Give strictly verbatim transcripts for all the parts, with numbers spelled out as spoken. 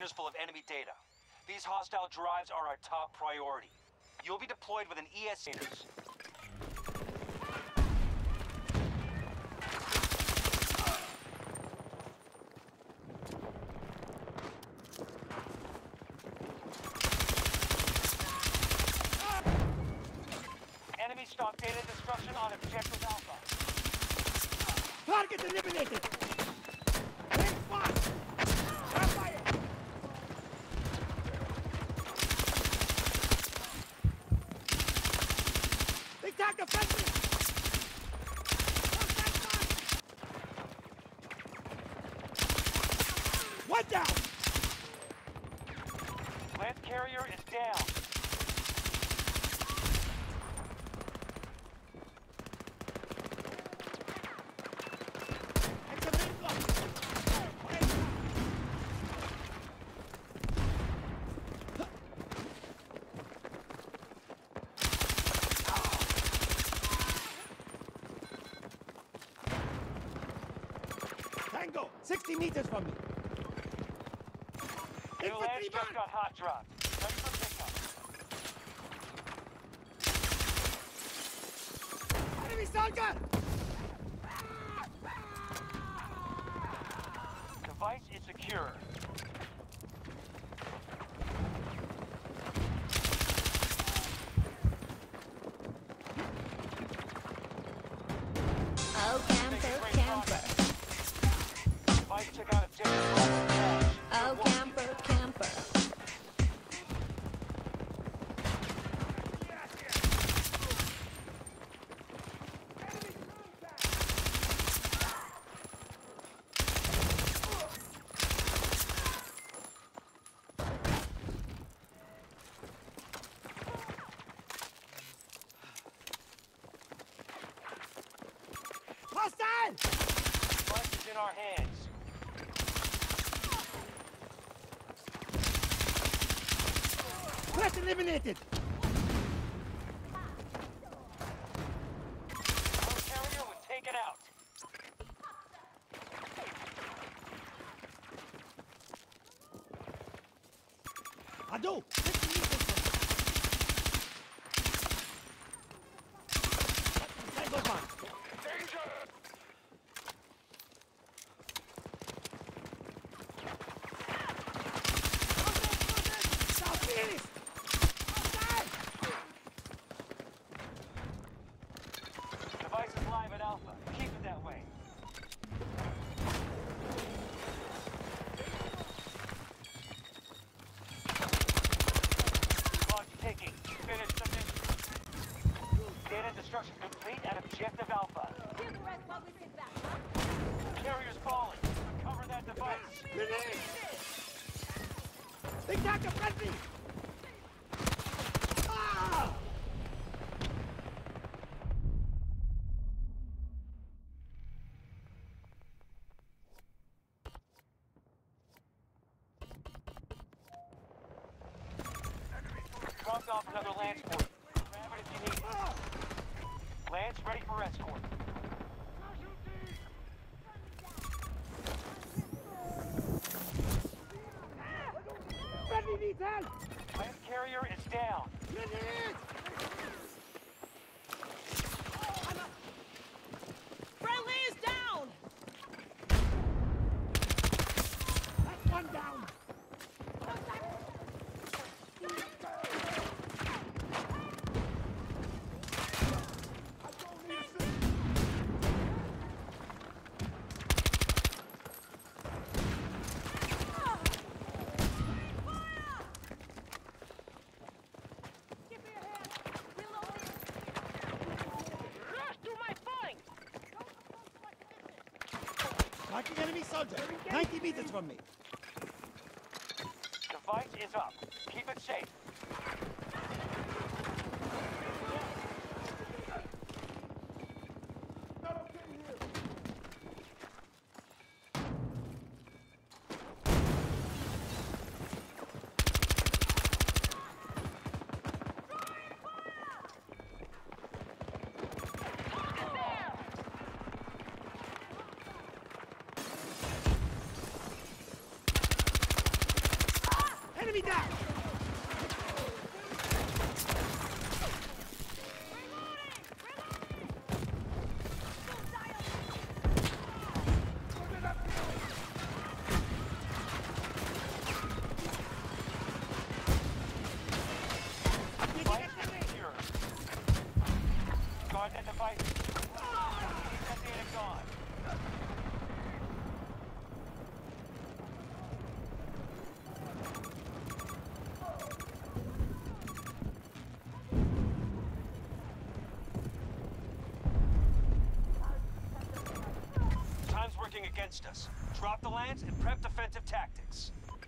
full of enemy data. These hostile drives are our top priority. You'll be deployed with an E S Ers. Enemy stock data destruction on objective Alpha. Target eliminated! Take one! Fire! They attack the friendly! One down! Lance carrier is down. Tango, sixty meters from me. New Lance just got hot dropped. Ready for pickup. Enemy soldier! Device is secure. Oh, camper, camper. Device check out objective. Oh, camper, camper. Hostile! Device is in our hands. Threat eliminated! Our carrier was taken out. Ado! sixty meters from me. Tango one. Southeast! Hostile! Device is live at Alpha. Keep it that way. Clock ticking. Finish the mission. Data destruction complete at objective Alpha. Carrier's falling. Cover that device. Grenade! They attack a friendly! Ah! Dropped off another Lance for you. Grab it if you need it. Lance ready for escort. Friendly needs help! Lance carrier is down. Grenade! Friendly is down! That's one down! Marking enemy soldier, ninety meters from me. Device is up. Keep it safe. down! Device secure. Guard that device. Keep that data gone. Time's working against us. Drop the lance and prep defensive tactics.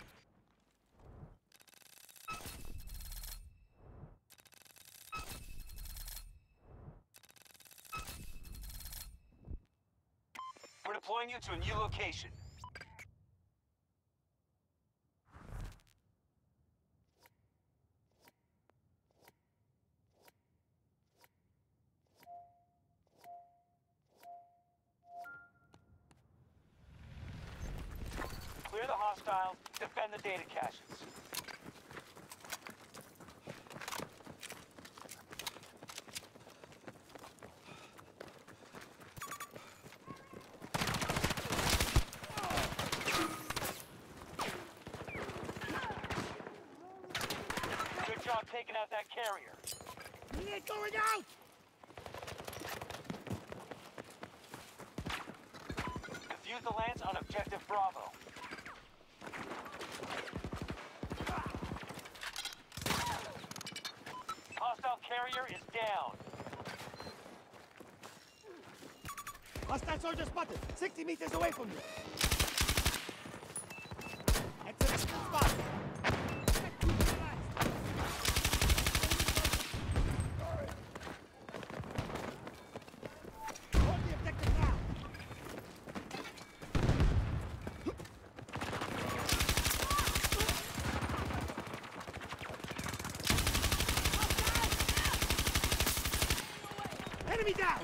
We're deploying you to a new location. Clear the hostiles, defend the data caches. Good job taking out that carrier. We ain't going out! Defuse the lance on objective Bravo. Hostile carrier is down. Hostile soldier spotted, sixty meters away from you. Excellent spot. Hold the objective now. Enemy down!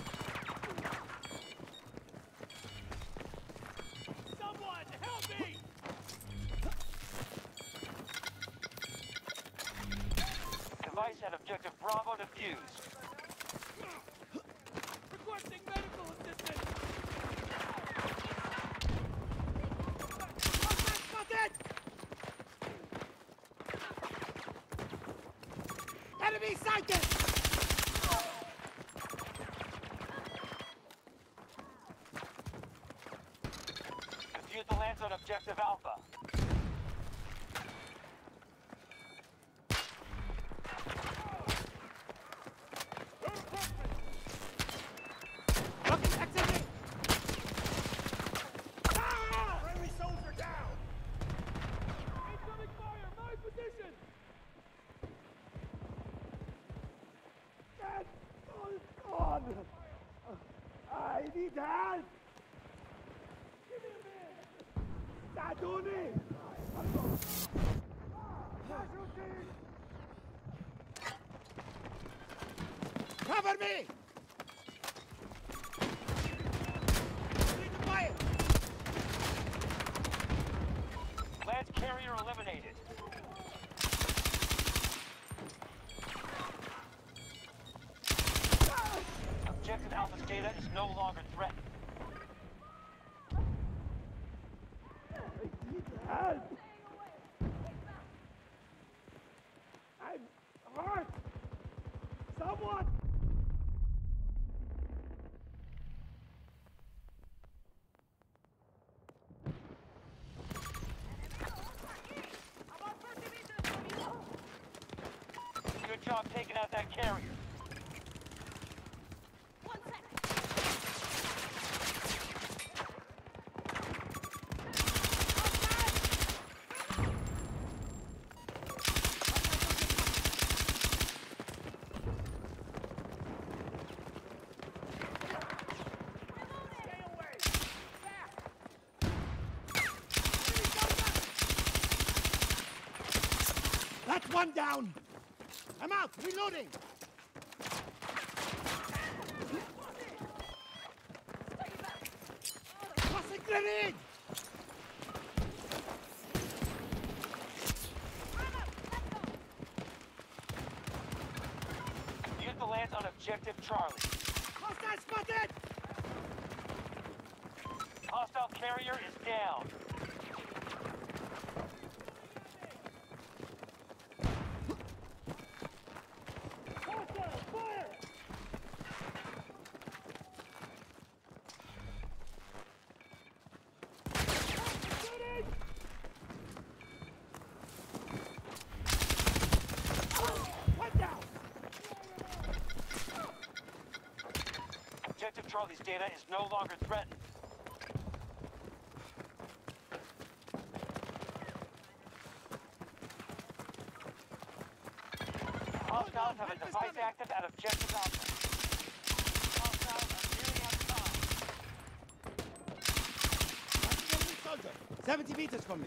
Someone help me! Device at objective Bravo defused. Requesting medical assistance! Hostile spotted! Enemy sighted! Defuse the lance on objective Alpha. Rocket activity! Ah! Friendly soldier down! Incoming fire! My position! That is gone! I need help! Give me a minute! Saduni! Cover me! Need to fire! Lance carrier eliminated. Objective Alpha's data is no longer threatened. I need help! I'm hurt! Someone! Good job taking out that carrier. One sec. That's one down! I'm out! Reloading! Tossing grenade! I'm up. objective Charlie. Hostile spotted! Hostile carrier is down. Objective Charlie's data is no longer threatened. Hostiles have a device active at objective Alpha. Hostiles are nearly out of time. Enemy soldier! seventy meters from me.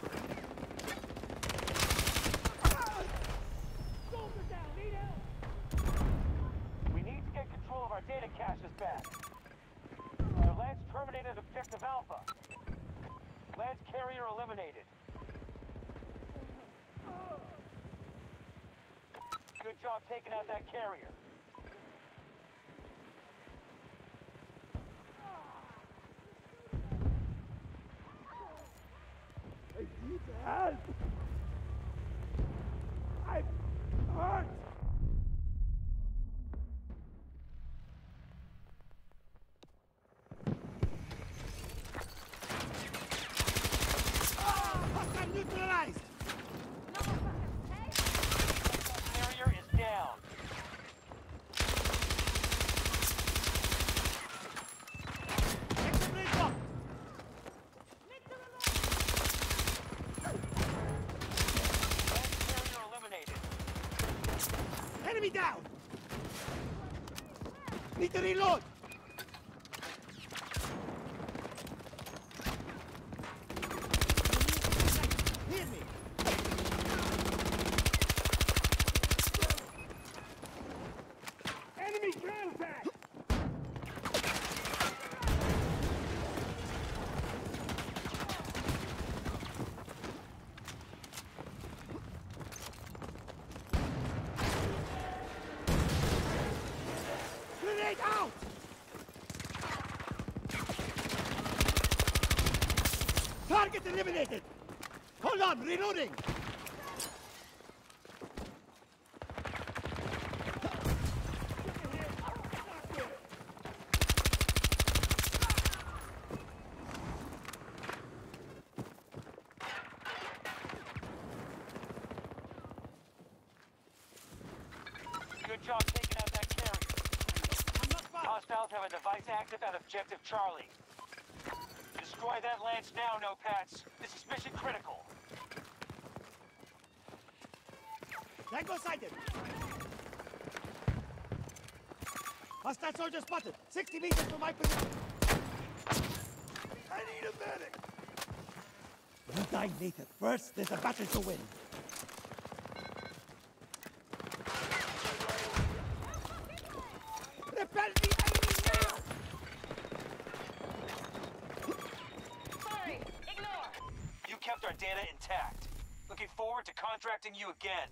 We need to get control of our data caches back. The Lance terminated objective Alpha. Lance carrier eliminated. Good job taking out that carrier. I need help! I'm hurt! Hostile neutralized! Carrier is down. Exit blade blocked! Lance carrier eliminated. Enemy down! Need to reload! Hear me! Enemy contact! Grenade out! Target eliminated! Hold on, reloading! Good job taking out that carrier. I'm not far! Hostiles have a device active at objective Charlie. Destroy that Lance now, no-pats. This is mission critical. Tango sighted! Hostile soldier spotted! sixty meters from my position! I need a medic! You die later. First, there's a battle to win. Repel the enemy now! Sorry, ignore. You kept our data intact. Looking forward to contracting you again.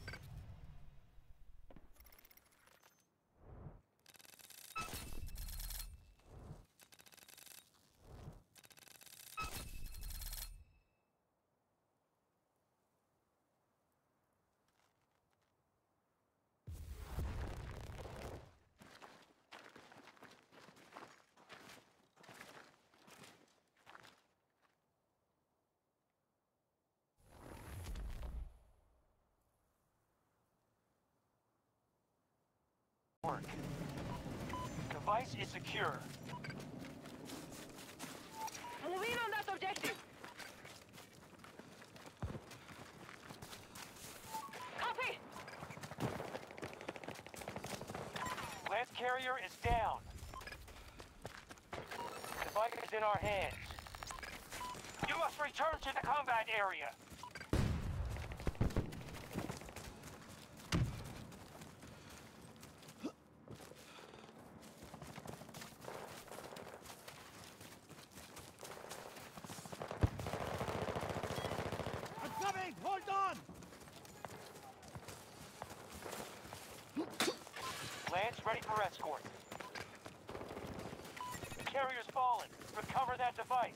Work. Device is secure. Moving on that objective. Copy. Lance carrier is down. Device is in our hands. You must return to the combat area. I'm coming! Hold on! Lance ready for escort. The carrier's fallen. Recover that device.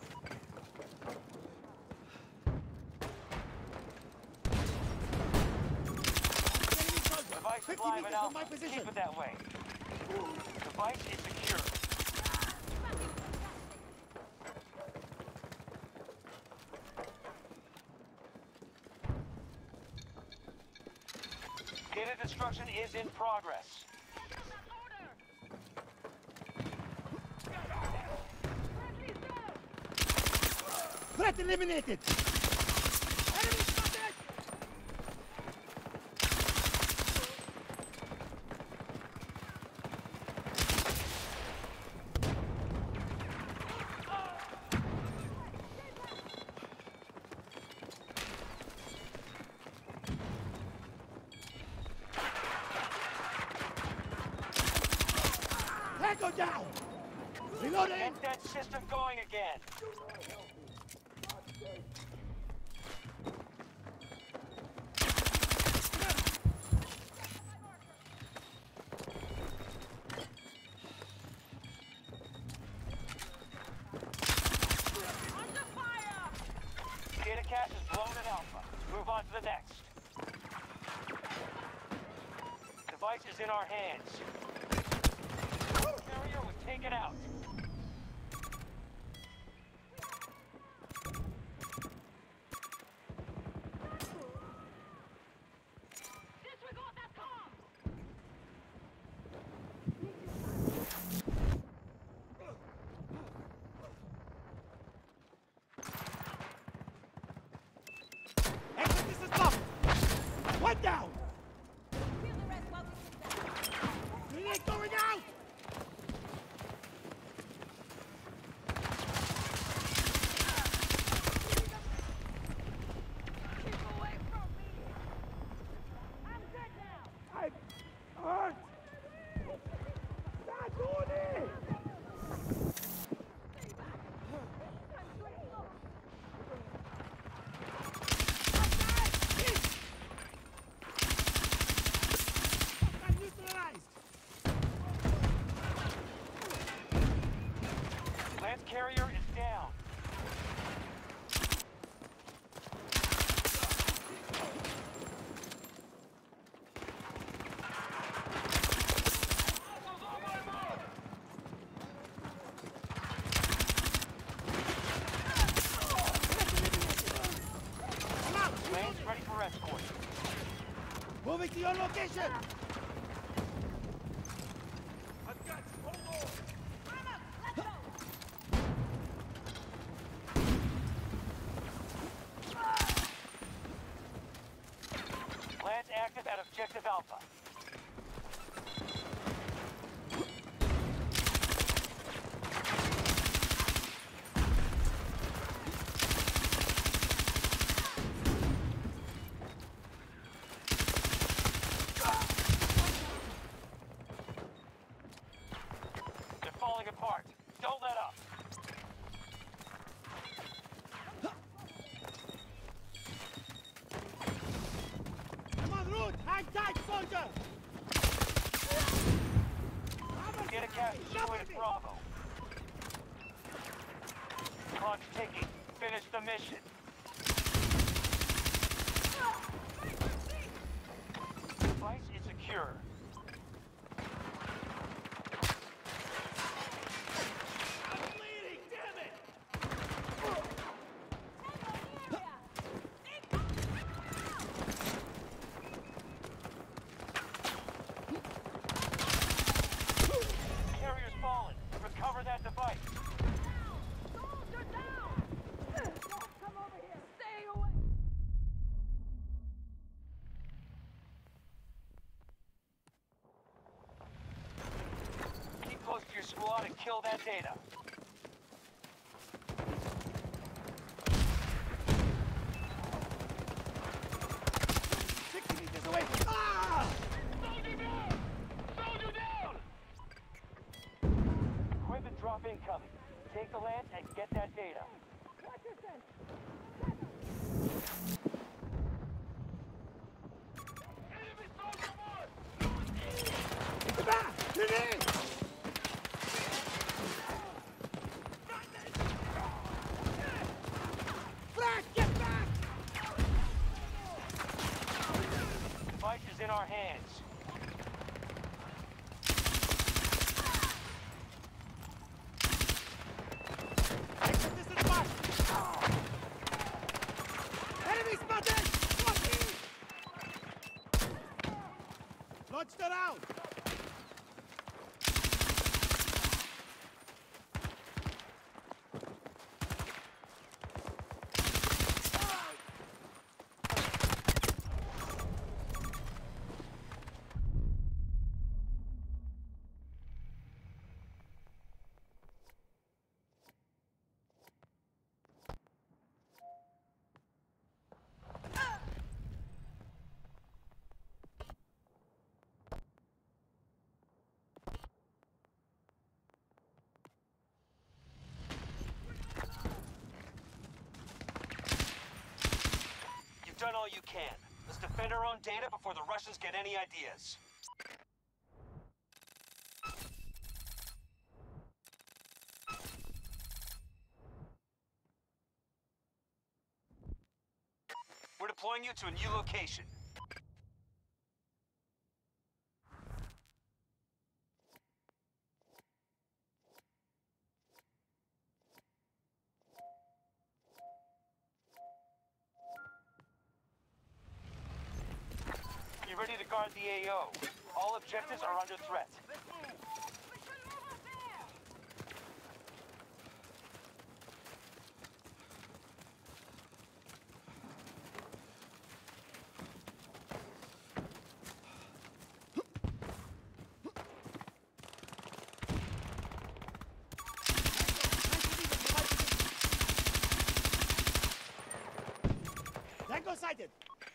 Device is fifty live meters and from my alpha. position. Keep it that way. Device is secure. Data destruction is in progress. Threat eliminated! Enemy spotted! Tango down! Reloading! Get that system going again. Data cache is blown at Alpha. Move on to the next. Device is in our hands. Carrier was taken out. Disregard that comm! Exit this is blocked! One down! Grenade going out! Keep away from me! I'm dead now! I'm hurt! Stop doing it! I'm neutralized! Lance carrier is down. I'm out! Lance ready for escort. Moving to your location! Lance active at objective Alpha. They're falling apart. Don't let up. I'm en route! Hang tight, soldier! Get a cache destroyed at Bravo. Clock's ticking. Finish the mission. Device is secure. I'm bleeding, damn it! Carrier's fallen. Recover that device. Soldier down! Don't come over here! Stay away! Keep close to your squad and kill that data. sixty meters away! Ah! Soldier down! Soldier down! Equipment drop incoming. Take the Lance and get that data. Enemy soldier marked! in our hands. Exit this advance! Enemy spotted! Lucky! Launched around! You've done all you can. Let's defend our own data before the Russians get any ideas. We're deploying you to a new location. Be ready to guard the A O. All objectives are under threat. Tango sighted!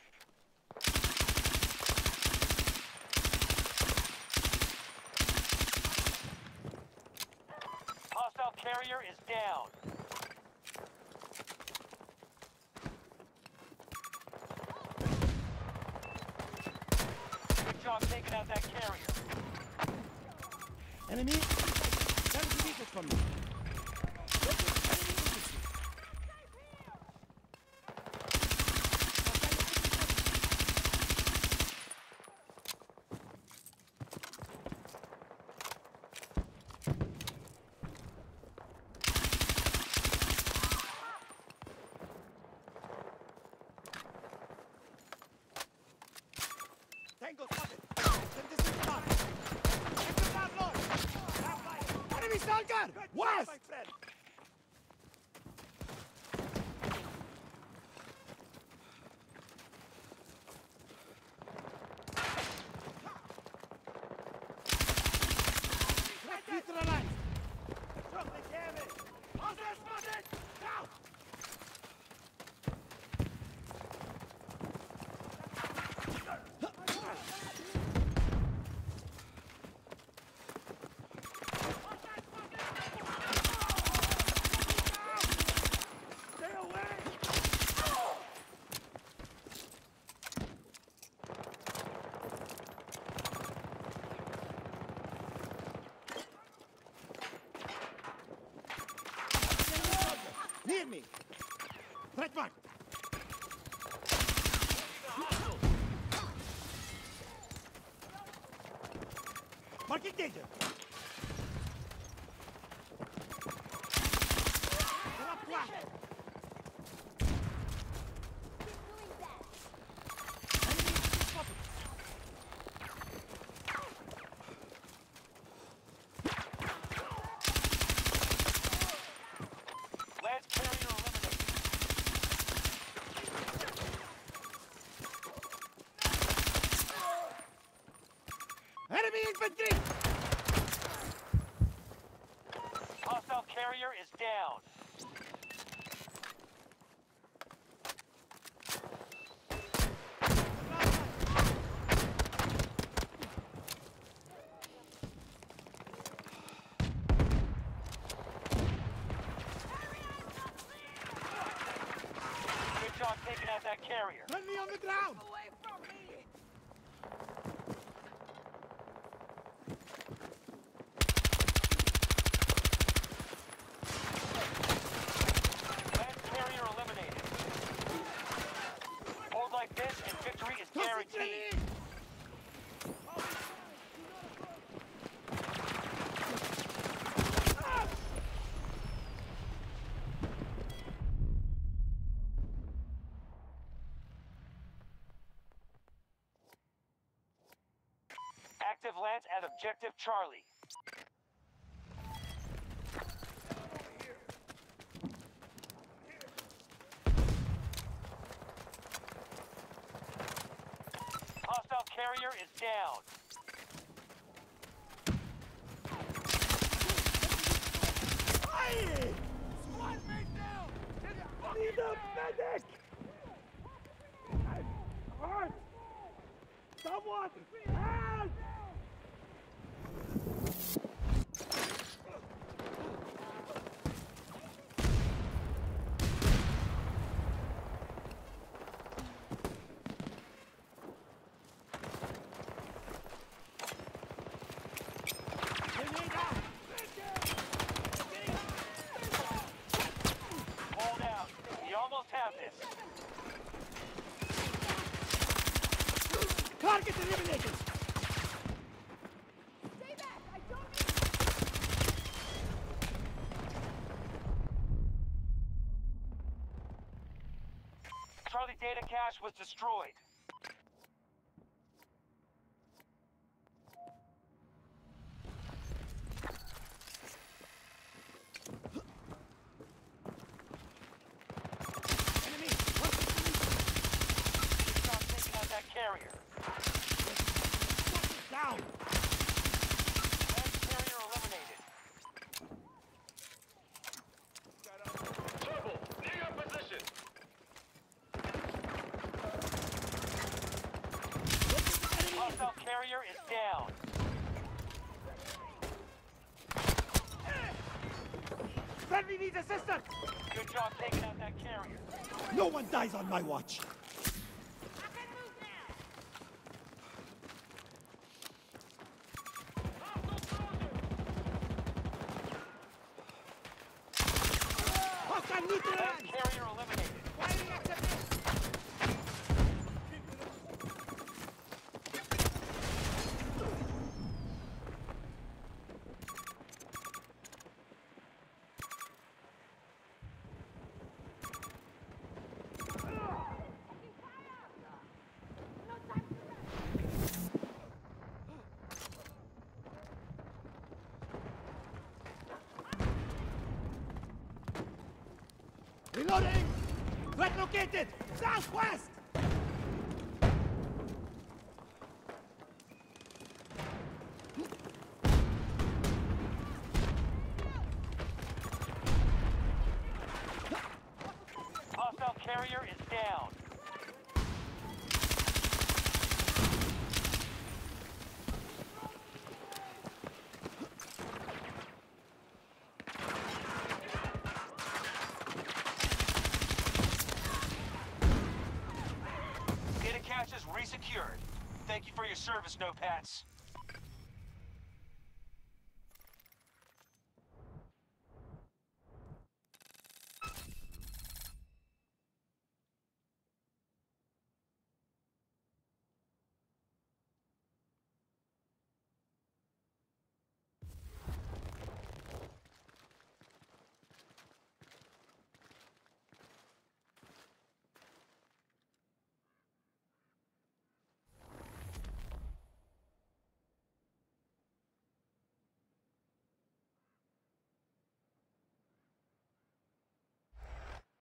Hostile carrier is down. Good job taking out that carrier. Enemy! seventy meters from me. Look, enemy infantry. Tango spotted! Send this in front! Get the bad load! Down by- Enemy stalker! West! My friend! Threat neutralized! Something damage! Hostile spotted! Down! Stay away! Near me! Threat mark! Marking danger! They're up flat! Enemy spotted! Lance carrier eliminated. Enemy infantry! Hostile carrier is down. Good job taking out that carrier. Friendly on the ground! Away from me! Lance carrier eliminated. Hold like this and victory is Tossing guaranteed. grenade! active Lance at Objective Charlie. Hostile carrier is down. Aye! Squad mate down! Need a medic! I'm hurt! Someone help! Hold out. You almost have this. Target eliminated! Stay back! I don't Charlie data cache was destroyed. Enemy! Stop taking out that carrier. Down! Lance carrier eliminated. Trouble! Near your position! Hostile carrier is down. Friendly needs assistance! Good job taking out that carrier. No one dies on my watch! Hostile Lance neutralized! carrier eliminated. Firing accepted! Reloading! Threat located! Southwest! Hostile carrier is down. Data cache is resecured. Thank you for your service, Nopats.